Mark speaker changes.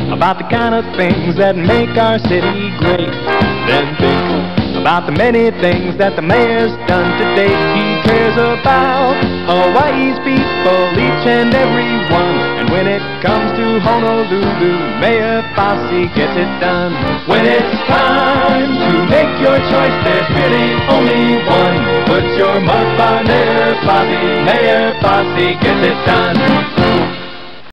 Speaker 1: about the kind of things that make our city great. Then think about the many things that the mayor's done to date. He cares about Hawaii's people, each and every one. And when it comes to Honolulu, Mayor Fasi gets it done. When it's time to make your choice, there's really only one. Put your mark by Mayor Fasi. Mayor Fasi gets it done.